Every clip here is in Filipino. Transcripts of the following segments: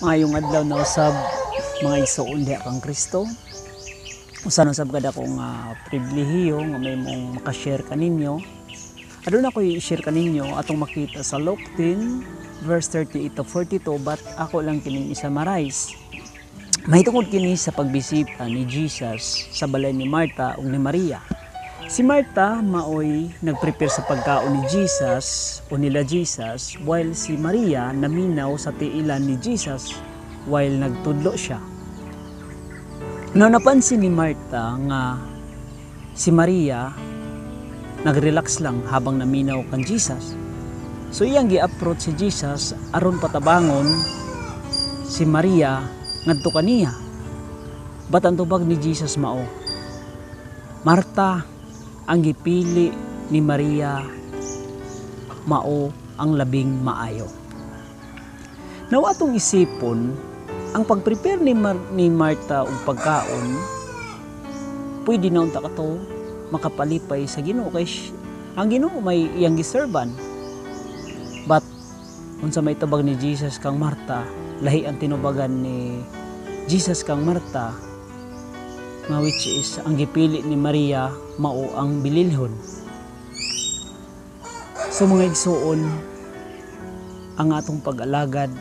Ngayong adlaw na usab mga igsoon diha kang Kristo. Usa na usab kada kong pribilehiyo nga may mong makashare kaninyo. Aduna ko i-share kaninyo atong makita sa Luke 10 verse 38 to 42, but ako lang kining i-summarize. Mahitungod kini sa pagbisita ni Jesus sa balay ni Marta ug ni Maria. Si Marta maoy nagprepare sa pagkaon ni Jesus o nila Jesus, while si Maria naminaw sa tiilan ni Jesus while nagtudlo siya. No, napansin ni Marta nga si Maria nagrelax lang habang naminaw kan Jesus. So iyang gi-approach si Jesus aron patabangon si Maria ngadto kaniya. But ang tubag ni Jesus mao, Marta, ang gipili ni Maria mao ang labing maayo. Now atong isipon, ang pag-prepare ni Marta og pagkaon, pwede na unta kato makapalipay sa Ginoo kay ang Ginoo may iyang giserban. But unsa may tubag ni Jesus kang Marta, lahi ang tinubagan ni Jesus kang Marta, nga which is ang gipili ni Maria mao ang bililhon. So mga igsoon, ang atong pag-alagad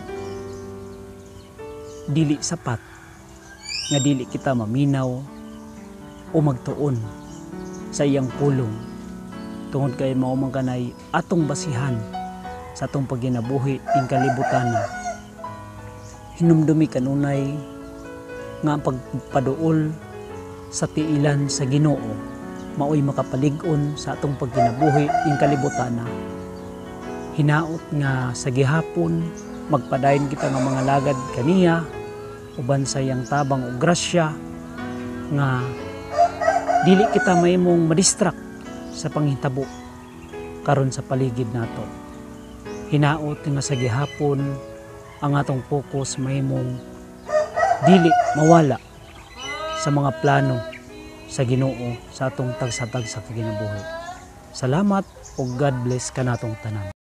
dili sapat nga dili kita maminaw o magtuon sa iyang pulong, tungod kay mao man kanay atong basihan sa atong paginabuhi ing kalibutan. Hinumdumi kanunay nga ang pagpaduol sa tiilan sa Ginoo maoy makapalig-on sa atong pagkinabuhi ing kalibutana. Hinaot nga sa gihapon magpadayon kita nga mga lagad kaniya uban sa iyang tabang ug grasya, nga dili kita mahimong madistract sa panghitabo karon sa paligid nato. Hinaot nga sa gihapon ang atong focus mahimong dili mawala sa mga plano sa Ginoo sa atong tagsa-tagsa kaginabuhi. Salamat ug God bless kanatong tanan.